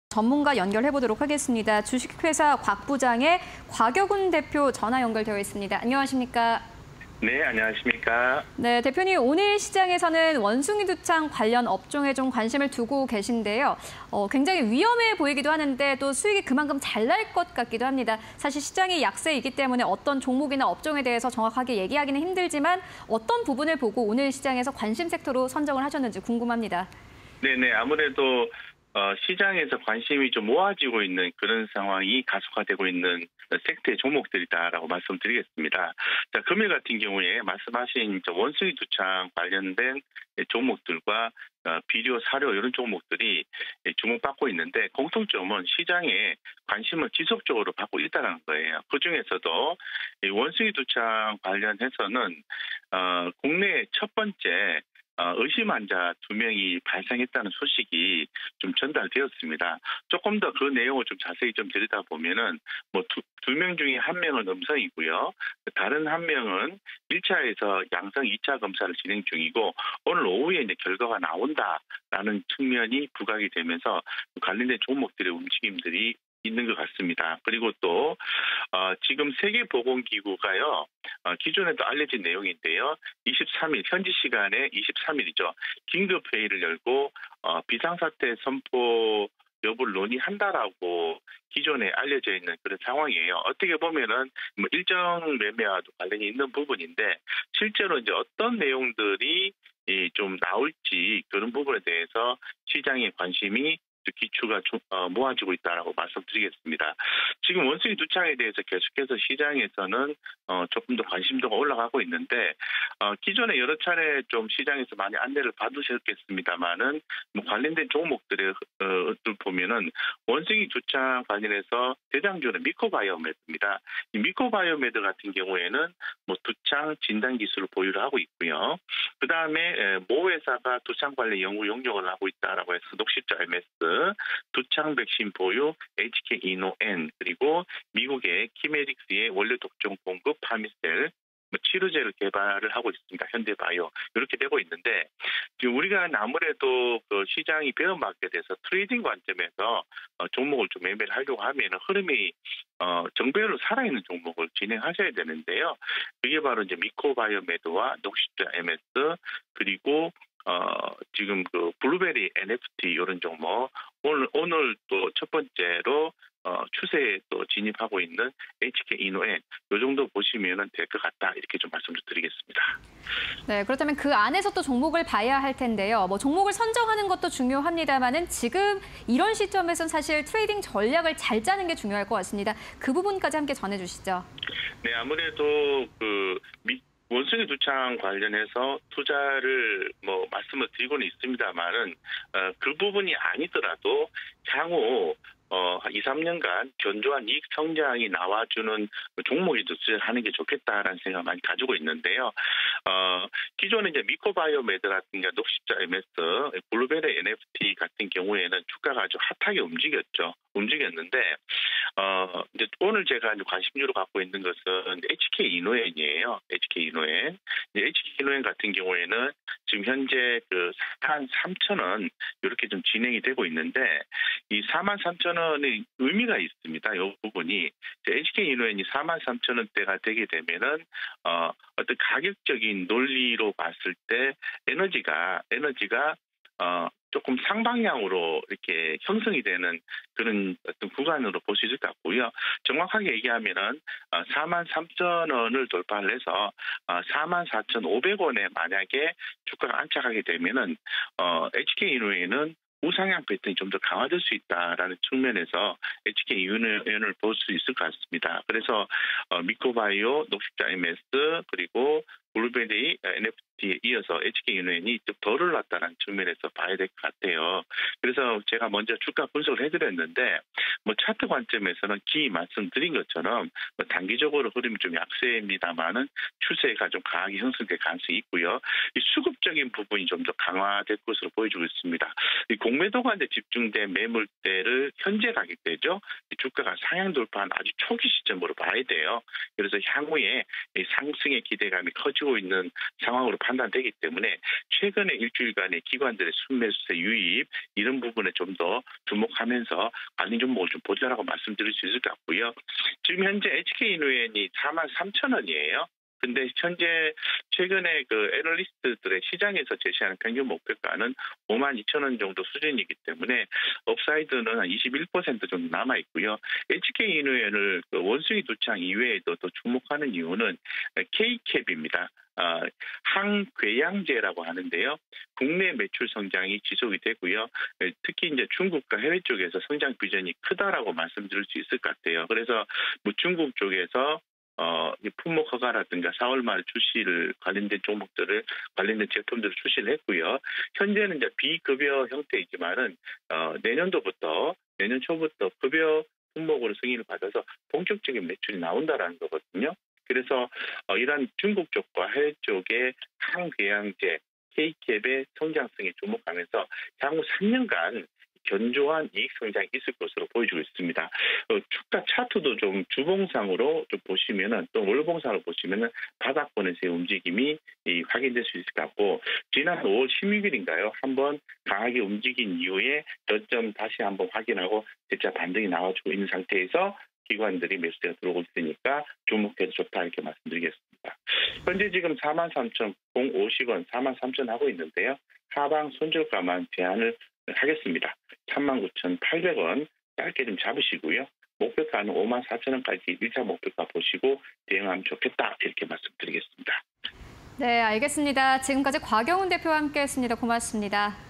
전문가 연결해 보도록 하겠습니다. 주식회사 곽 부장의 곽여군 대표 전화 연결되어 있습니다. 안녕하십니까? 네, 안녕하십니까? 네, 대표님, 오늘 시장에서는 원숭이 두창 관련 업종에 좀 관심을 두고 계신데요. 굉장히 위험해 보이기도 하는데 또 수익이 그만큼 잘 날 것 같기도 합니다. 사실 시장이 약세이기 때문에 어떤 종목이나 업종에 대해서 정확하게 얘기하기는 힘들지만 어떤 부분을 보고 오늘 시장에서 관심 섹터로 선정을 하셨는지 궁금합니다. 네네, 아무래도 시장에서 관심이 좀 모아지고 있는 그런 상황이 가속화되고 있는 섹터의 종목들이다라고 말씀드리겠습니다. 자, 금일 같은 경우에 말씀하신 원숭이 두창 관련된 종목들과 비료, 사료 이런 종목들이 주목받고 있는데 공통점은 시장에 관심을 지속적으로 받고 있다는 거예요. 그중에서도 원숭이 두창 관련해서는 국내 첫 번째 의심 환자 2명이 발생했다는 소식이 좀 전달되었습니다. 조금 더 그 내용을 좀 자세히 좀 들여다보면은 두 명 중에 한 명은 음성이고요. 다른 한 명은 1차에서 양성 2차 검사를 진행 중이고 오늘 오후에 이제 결과가 나온다라는 측면이 부각이 되면서 관련된 종목들의 움직임들이 있는 것 같습니다. 그리고 또 지금 세계보건기구가요. 기존에도 알려진 내용인데요. 23일 현지 시간에 23일이죠. 긴급회의를 열고 비상사태 선포 여부를 논의한다라고 기존에 알려져 있는 그런 상황이에요. 어떻게 보면은 일정 매매와도 관련이 있는 부분인데 실제로 이제 어떤 내용들이 좀 나올지 그런 부분에 대해서 시장의 관심이 기추가 모아지고 있다라고 말씀드리겠습니다. 지금 원숭이 두창에 대해서 계속해서 시장에서는 조금 더 관심도가 올라가고 있는데 기존에 여러 차례 좀 시장에서 많이 안내를 받으셨겠습니다만은 관련된 종목들을 보면은 원숭이 두창 관련해서 대장주는 미코바이오메드입니다. 이 미코바이오메드 같은 경우에는 두창 진단 기술을 보유를 하고 있고요. 그 다음에 모 회사가 두창 관련 연구 용역을 하고 있다라고 해서 녹십자 MS, 두창 백신 보유 HK 이노엔, 그리고 미국의 키메딕스의 원료 독점 공급 파미셀, 치료제를 개발을 하고 있습니다. 현대바이오 이렇게 되고 있는데 지금 우리가 아무래도 그 시장이 배움받게 돼서 트레이딩 관점에서 종목을 좀 매매를 하려고 하면 흐름이 정배로 살아있는 종목을 진행하셔야 되는데요. 그게 바로 이제 미코바이오메드와 녹십자 MS 그리고 지금 그 블루베리 NFT 이런 종목 오늘 또 첫 번째로 추세에 또 진입하고 있는 HK 이노엔 이 정도 보시면은 될 것 같다 이렇게 좀 말씀을 드리겠습니다. 네, 그렇다면 그 안에서 또 종목을 봐야 할 텐데요. 종목을 선정하는 것도 중요합니다만은 지금 이런 시점에서는 사실 트레이딩 전략을 잘 짜는 게 중요할 것 같습니다. 그 부분까지 함께 전해주시죠. 네, 아무래도 원숭이 두창 관련해서 투자를 말씀을 드리고는 있습니다만은 그 부분이 아니더라도 향후 2, 3년간 견조한 이익 성장이 나와주는 종목에 투자를 하는 게 좋겠다라는 생각을 많이 가지고 있는데요. 기존에 이제 미코바이오메드라든가 녹십자 MS, 블루베리 NFT 같은 경우에는 주가가 아주 핫하게 움직였는데 이제 오늘 제가 관심주로 갖고 있는 것은 HK 이노엔이에요. HK 이노엔. HK 이노엔 같은 경우에는 지금 현재 그 43,000원 이렇게 좀 진행이 되고 있는데 이 43,000원의 의미가 있습니다. 이 부분이 HK 이노엔이 43,000원대가 되게 되면은 어떤 가격적인 논리로 봤을 때 에너지가 조금 상방향으로 이렇게 형성이 되는 그런 어떤 구간으로 볼 수 있을 것 같고요. 정확하게 얘기하면은 43,000원을 돌파를 해서 44,500원에 만약에 주가가 안착하게 되면은 HK 이노엔은 우상향 패턴이 좀 더 강화될 수 있다라는 측면에서 HK 이노엔을 볼 수 있을 것 같습니다. 그래서 미코바이오, 녹십자 MS 그리고 블루베리 NFT에 이어서 HK 이노엔이 좀 덜 올랐다는 측면에서 봐야 될 것 같아요. 그래서 제가 먼저 주가 분석을 해드렸는데 뭐 차트 관점에서는 말씀드린 것처럼 뭐 단기적으로 흐름이 좀 약세입니다만은 추세가 좀 강하게 형성될 가능성이 있고요. 이 수급적인 부분이 좀 더 강화될 것으로 보여지고 있습니다. 이 공매도가 이제 집중된 매물대를 현재 가격대죠. 이 주가가 상향 돌파한 아주 초기 시점으로 봐야 돼요. 그래서 향후에 이 상승의 기대감이 커지고 있는 상황으로 판단되기 때문에 최근에 일주일간의 기관들의 순매수세 유입 이런 부분에 좀 더 주목하면서 관리 종목을 좀 보자라고 말씀드릴 수 있을 것 같고요. 지금 현재 HK이노엔이 43,000원이에요. 근데 현재 최근에 그 애널리스트들의 시장에서 제시하는 평균 목표가는 52,000원 정도 수준이기 때문에 업사이드는 한 21% 정도 남아 있고요. HK이노엔을 그 원숭이 두창 이외에도 또 주목하는 이유는 K캡입니다. 항궤양제라고 하는데요. 국내 매출 성장이 지속이 되고요. 특히 이제 중국과 해외 쪽에서 성장 비전이 크다라고 말씀드릴 수 있을 것 같아요. 그래서 뭐 중국 쪽에서 품목 허가라든가 4월 말 출시를 관련된 종목들을 관련된 제품들을 출시를 했고요. 현재는 이제 비급여 형태이지만은 내년 초부터 급여 품목으로 승인을 받아서 본격적인 매출이 나온다라는 거거든요. 그래서 이러한 중국 쪽과 해외 쪽의 항궤양제 K캡의 성장성에 주목하면서 향후 3년간 견조한 이익 성장이 있을 것으로 보여지고 있습니다. 주가 차트도 좀 주봉상으로 좀 보시면은 또 월봉상으로 보시면은 바닥권에서의 움직임이 확인될 수 있을 것 같고 지난 5월 16일인가요? 한번 강하게 움직인 이후에 저점 다시 한번 확인하고 재차 반등이 나와주고 있는 상태에서 기관들이 매수세가 들어오고 있으니까 주목해도 좋다 이렇게 말씀드리겠습니다. 현재 지금 43,050원, 43,000 하고 있는데요. 하방 손절가만 제한을 하겠습니다. 39,800원 짧게 좀 잡으시고요. 목표가는 54,000원까지 1차 목표가 보시고 대응하면 좋겠다 이렇게 말씀드리겠습니다. 네, 알겠습니다. 지금까지 곽영훈 대표와 함께했습니다. 고맙습니다.